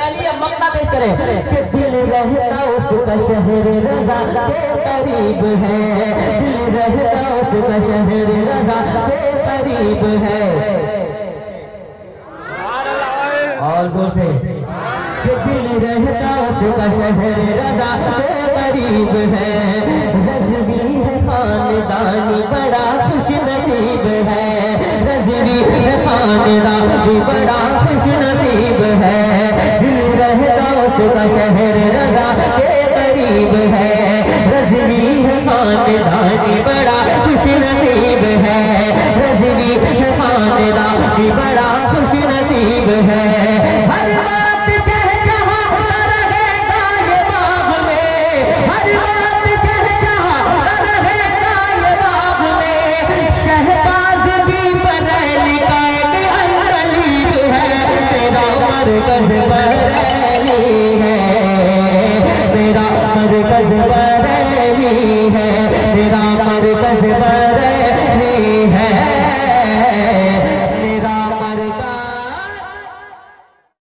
बरेली अब मक्ता पेश करें कि दिल रहता उसका शहर रज़ा के करीब है, दिल रहता उसका शहर रज़ा के करीब है। और जोर से कि दिल रहता उसका शहर रज़ा के करीब है। रज़वी है खानदानी बड़ा खुश नसीब है, रज़वी है खानदानी बड़ा खुश नसीब है। दिल रहता उसका शहर रज़ा के करीब है, रज़वी है खानदानी बड़ा खुश नसीब है, रज़वी है खानदानी बड़ा खुश नसीब है। हर बात चहचहाता रहेगा ये बाग में, हर बात चहचहाता रहेगा ये बाग में। शहबाज भी बरेली का एक अंकलीब है, मेरा मरकज़ बरेली है, मेरा मरकज़ बरेली है, मेरा मरकज़